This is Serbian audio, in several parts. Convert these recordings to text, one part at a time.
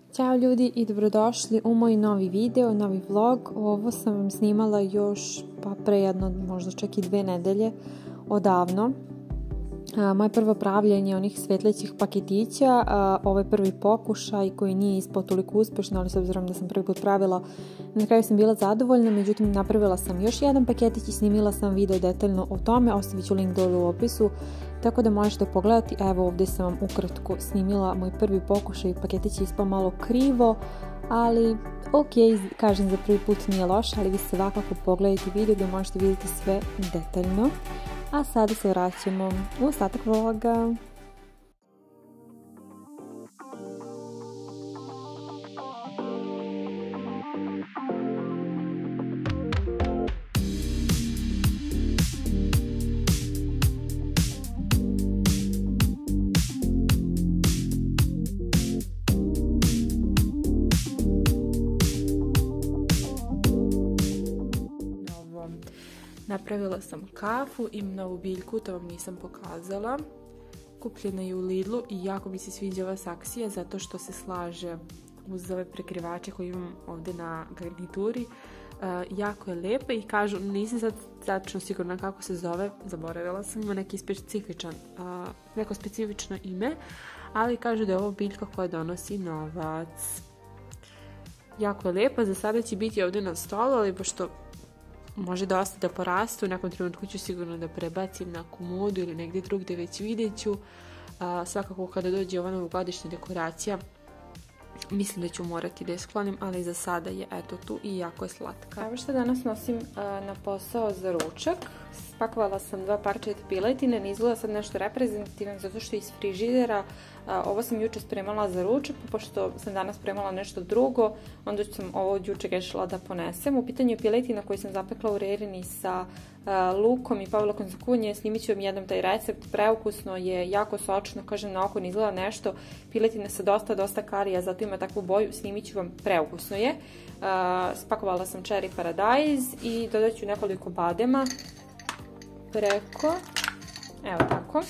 Ćao ljudi i dobrodošli u moj novi video, novi vlog. Ovo sam vam snimala još pre jedno, možda čak i 2 nedelje odavno. Moje prvo pravljenje onih svetlećih paketića, ovo je prvi pokušaj koji nije ispao toliko uspešno, ali s obzirom da sam prvi put pravila, na kraju sam bila zadovoljna, međutim napravila sam još jedan paketić i snimila sam video detaljno o tome, ostavit ću link dole u opisu, tako da možete pogledati. Evo ovdje sam vam ukratko snimila moj prvi pokušaj, paketić je ispao malo krivo, ali ok, kažem za prvi put nije loše, ali vi svakako pogledajte video da možete vidjeti sve detaljno. A sada se vraćamo u ostatak vloga. Napravila sam kafu i novu biljku, to vam nisam pokazala. Kupljena je u Lidlu i jako mi se sviđa ova saksija zato što se slaže uz ove prekrivače koje imam ovdje na garnituri. Jako je lepa i kažu, nisam sad tačno sigurna kako se zove, zaboravila sam, ima neki neko specifično ime, ali kažu da je ovo biljka koja donosi novac. Jako je lepa, za sada će biti ovdje na stolu, ali pošto može dosta da porastu, u nekom trenutku ću sigurno da prebacim na komodu ili negdje drugdje, već vidjet ću. Svakako kada dođe ova novogodišnja dekoracija, mislim da ću morati da je sklonim, ali za sada je eto tu i jako je slatka. Evo što danas nosim na posao za ručak. Spakovala sam 2 parčeta piletine, ne izgleda sad nešto reprezentativno zato što je iz frižidera. Ovo sam juče spremala za ručak, pošto sam danas spremala nešto drugo, onda sam ovo od juče rešila da ponesem. U pitanju je piletina koju sam zapekla u rereni sa lukom i pavlakom za kuvanje. Snimit ću vam jednom taj recept, preukusno je, jako sočno, kažem, na oko ne izgleda nešto. Piletina sa dosta karija, zato ima takvu boju, snimit ću vam, preukusno je. Spakovala sam cherry paradise i dodat ću nekoliko badema preko, evo tako,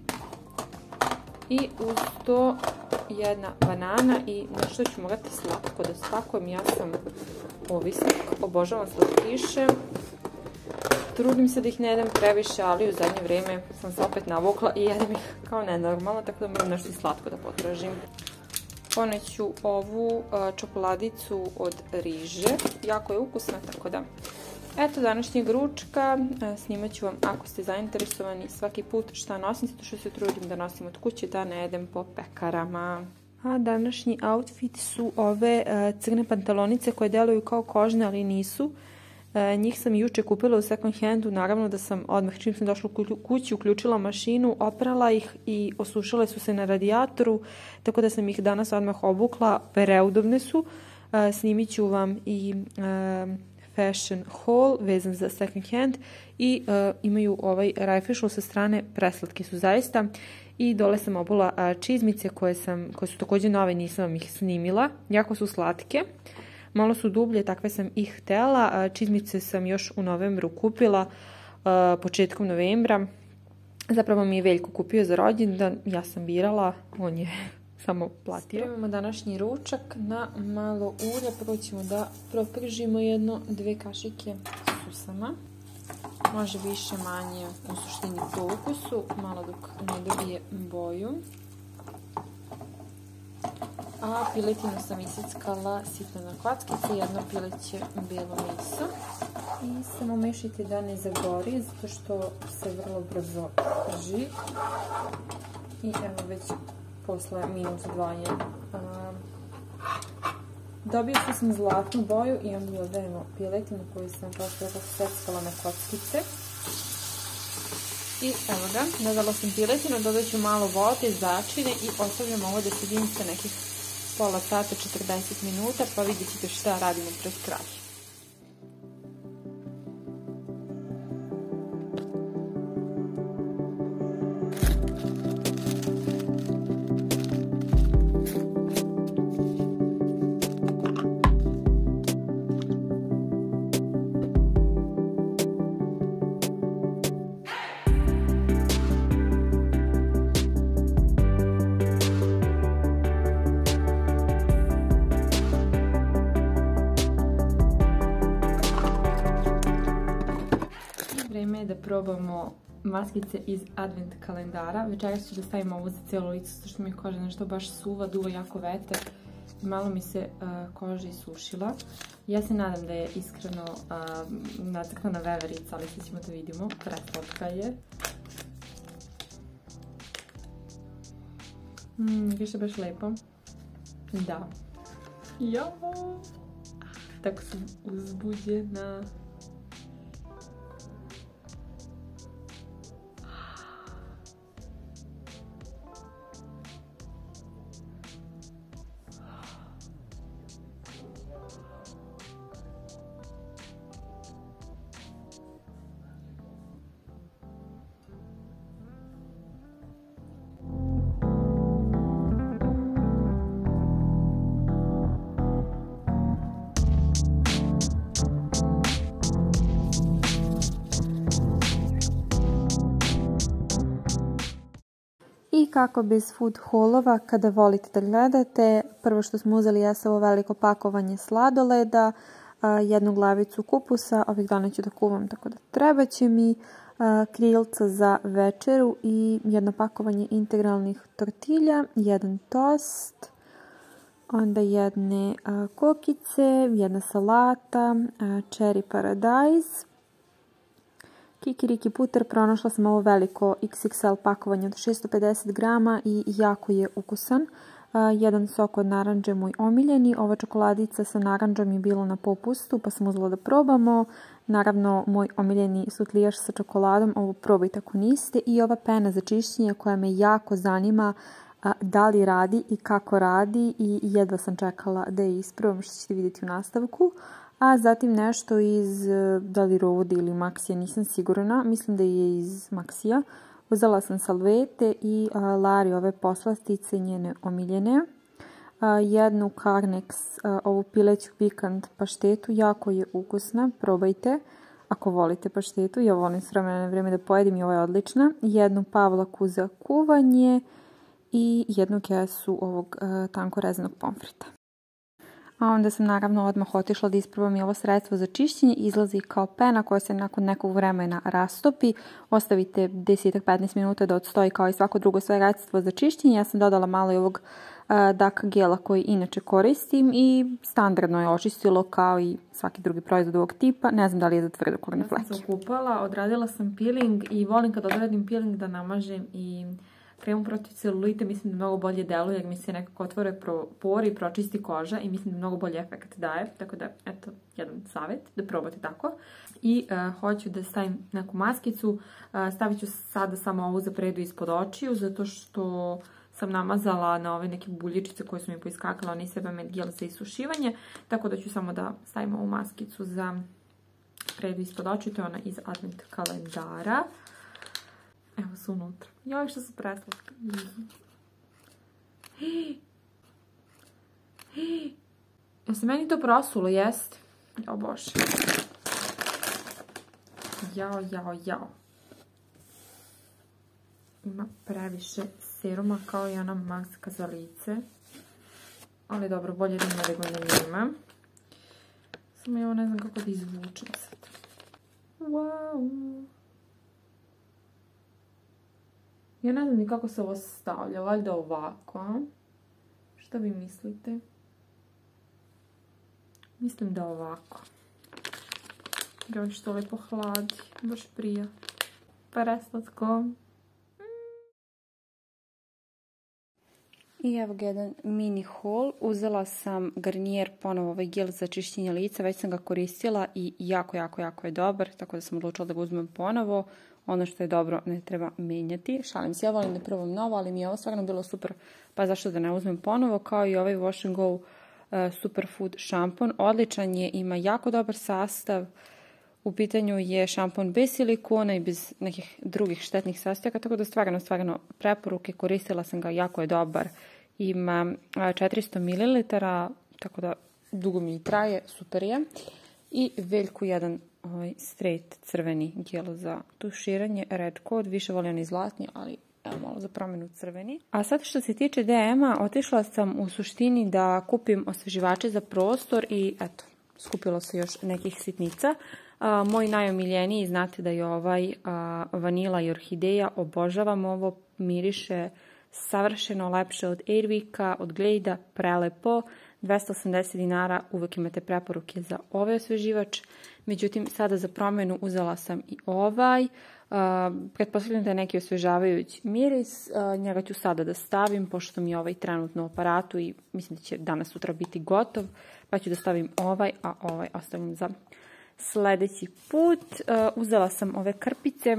i uz to jedna banana i nešto ću morati slatko da spakujem. Ja sam ovisnik, obožavam slatkiše, trudim se da ih ne jedem previše, ali u zadnje vrijeme sam se opet navukla i jedem ih kao nenormalno, tako da moram nešto slatko da potražim. Poneću ovu čokoladicu od riže, jako je ukusna, tako da eto današnjeg ručka. Snimat ću vam ako ste zainteresovani svaki put šta nosim, zato što se trudim da nosim od kuće, da ne jedem po pekarama. A današnji outfit su ove crne pantalonice koje deluju kao kožne, ali nisu. Njih sam juče kupila u second handu, naravno da sam odmah čim sam došla u kući uključila mašinu, oprala ih i osušile su se na radijatoru, tako da sam ih danas odmah obukla, preudobne su. Snimit ću vam i fashion haul vezan za second hand i imaju ovaj rajfešl sa strane, preslatki su zaista. I dole sam obula čizmice koje su također nove, nisam vam ih snimila, jako su slatke. Malo su dublje, takve sam ih htjela. Čizmice sam još u novembru kupila, početkom novembra. Zapravo mi je Veljko kupio za rođendan, ja sam birala, on je samo platio. Spremamo današnji ručak na malo ulja. Prvo ćemo da propržimo 1-2 kašike susama. Može više, manje, u suštini po ukusu, malo dok ne dobije boju. A piletinu sam isickala sitno na kockice, jedno pileće bijelo meso. I samo mešajte da ne zagori, zato što se vrlo brzo prži. I evo već posle minut 2 je dobio sam zlatnu boju i onda dodajemo piletinu koju sam kao što seckala na kockice. I evo ga, dodala sam piletinu, dodat ću malo vode, začine i ostavljam ovo da se dimsta nekih pola sata, 40 minuta, pa vidjet ćete šta radimo pred kraj. probamo maskice iz advent kalendara. Večeras ću da stavim ovu za cijelo lice, zato što mi je koža nešto baš suva, duva jako vetar. Malo mi se koža isušila. Ja se nadam da je iskreno nacrtana veverica, ali sad ćemo da vidimo. Preslatka je. Više baš lepo. Da. Jo! Tako sam uzbuđena. I kako bez food haulova, kada volite da gledate, prvo što smo uzeli je ovo veliko pakovanje sladoleda, jednu glavicu kupusa, ovih dana ću da kuvam, tako da treba će mi, krilca za večeru i jedno pakovanje integralnih tortilja, jedan tost, onda jedne kokice, jedna salata, cherry paradise, kikiriki puter. Pronašla sam ovo veliko XXL pakovanje od 650 grama i jako je ukusan. Jedan sok od naranđe, moj omiljeni. Ova čokoladica sa naranđom je bila na popustu, pa sam uzela da probamo. Naravno, moj omiljeni sutlijaš sa čokoladom, ovo probajte ako niste. I ova pena za čišćenje koja me jako zanima da li radi i kako radi, i jedva sam čekala da je isprobam, što ćete vidjeti u nastavku. A zatim nešto iz, da li Rode ili Maxija, nisam sigurna, mislim da je iz Maxija. Uzela sam salvete i Lari ove poslastice, njene omiljene. Jednu Carnex, ovu pileću pikant paštetu, jako je ukusna, probajte ako volite paštetu. Ja volim s vremena na vrijeme da pojedim i ova je odlična. Jednu pavlaku za kuvanje i jednu kesu ovog tanko rezanog pomfrita. A onda sam naravno odmah otišla da isprobam i ovo sredstvo za čišćenje. Izlazi kao pena koja se nakon nekog vremena rastopi. Ostavite 10-15 minuta da odstoji kao i svako drugo sredstvo za čišćenje. Ja sam dodala malo i ovog Daka gela koji inače koristim i standardno je očistilo kao i svaki drugi proizvod ovog tipa. Ne znam da li je za tvrdokorne fleke. Ja sam se okupala, odradila sam peeling i volim kad odradim peeling da namažem i kremu protiv celulite. Mislim da mnogo bolje deluje jer mi se nekako otvore pori i pročisti koža i mislim da mnogo bolji efekt daje. Tako da, eto, jedan savjet da probate tako. I hoću da stavim neku maskicu. Stavit ću sada samo ovu za predu ispod očiju, zato što sam namazala na ove neke buljičice koje su mi poiskakale, oni Sebamed gel za isušivanje. Tako da ću samo da stavim ovu maskicu za predu ispod očiju. To je ona iz advent kalendara. Evo su unutra. Joj, što su preslatke. Jel se meni to prosulo? Jeste? O Bože. Jao. Ima previše seruma kao i ona maska za lice. Ali dobro, bolje da ima nego ne ima. Samo ja ne znam kako da izvučem sad. Wow. Ja ne znam ni kako se ovo stavlja, valjda ovako, a? Šta vi mislite? Mislim da ovako. Joj, što lepo hladi, baš prija. Preslatko. I evo ga jedan mini haul. Uzela sam Garnier ponovo ovaj gel za čišćenje lica, već sam ga koristila i jako je dobar, tako da sam odlučila da ga uzmem ponovo. Ono što je dobro ne treba menjati. Šalim se, ja volim da probam novo, ali mi je ovo stvarno bilo super, pa zašto da ne uzmem ponovo, kao i ovaj Wash and Go Superfood šampon. Odličan je, ima jako dobar sastav. U pitanju je šampon bez silikona i bez nekih drugih štetnih sastojaka, tako da stvarno preporuke, koristila sam ga, jako je dobar. Ima 400 ml, tako da dugo mi traje, super je. I Veljku jedan straight crveni gel za tuširanje, red kod, više volim onaj zlatni, ali evo malo za promjenu crveni. A sad što se tiče DM-a, otišla sam u suštini da kupim osveživače za prostor i eto, skupilo se još nekih sitnica. Moj najomiljeniji, znate da je ovaj vanila i orhideja, obožavam ovo, miriše savršeno lepše od Airwicka, od Glade-a, prelepo, 280 dinara, uvek imate preporuke za ovaj osveživač, međutim sada za promjenu uzela sam i ovaj, pretpostavljam da je neki osvežavajući miris, njega ću sada da stavim, pošto mi je ovaj trenutno u aparatu i mislim da će danas sutra biti gotov, pa ću da stavim ovaj, a ovaj ostavim za sljedeći put. Uzela sam ove krpice,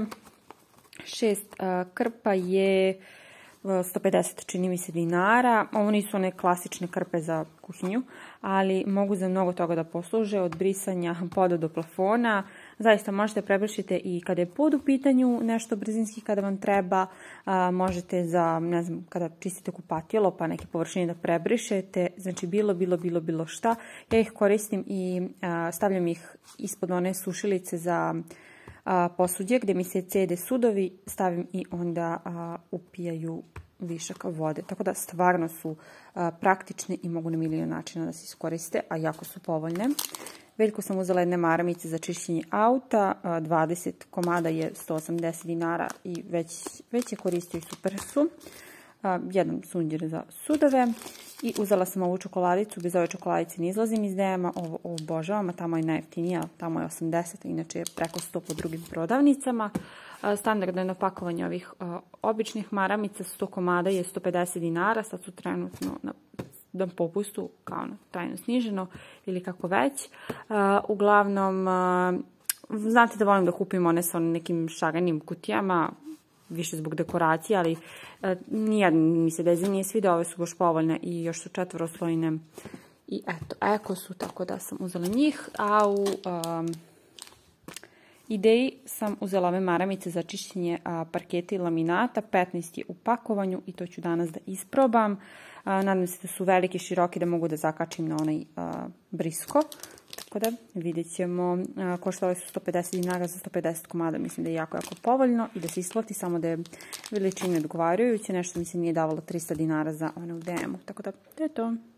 6 krpa je 150, čini mi se, dinara. Ovo nisu one klasične krpe za kuhinju, ali mogu za mnogo toga da posluže, od brisanja poda do plafona. Zaista možete prebrišiti i kada je pod u pitanju, nešto brzinski kada vam treba, možete za, ne znam, kada čistite kupatilo pa neke površine da prebrišete, znači bilo šta. Ja ih koristim i stavljam ih ispod one sušilice za posuđe gdje mi se cede sudovi, stavim i onda upijaju višak vode. Tako da stvarno su praktične i mogu na milion načina da se iskoriste, a jako su povoljne. Veliko sam uzela jedne maramice za čišćenje auta, 20 komada je 180 dinara i već je koristio i super su. Jedan sunđer za sudove i uzela sam ovu čokoladicu, bez ove čokoladice ne izlazim iz DM-a, ovo obožavam, a tamo je najjeftinija, tamo je 80, inače je preko 100 po drugim prodavnicama. Standardno je napakovanje ovih običnih maramica, 100 komada je 150 dinara, sad su trenutno na popustu, kao trajno sniženo ili kako već. Uglavnom, znate da volim da kupim one sa nekim šaranim kutijama, više zbog dekoracije, ali nijedan mi se dezin nije svidio, ove su baš povoljne i još su četvoroslojne i eto, eko su, tako da sam uzela njih, a u ideji sam uzela ove maramice za čišćenje parketa i laminata, 15 je u pakovanju i to ću danas da isprobam. Nadam se da su velike, široke, da mogu da zakačim na onaj brisko. Tako da vidjet ćemo. Koštale su 150 dinara za 150 komada, mislim da je jako povoljno i da se isplati, samo da je veličine odgovarajuće. Nešto mi se nije davalo 300 dinara za one u DM-u. Tako da, to je to.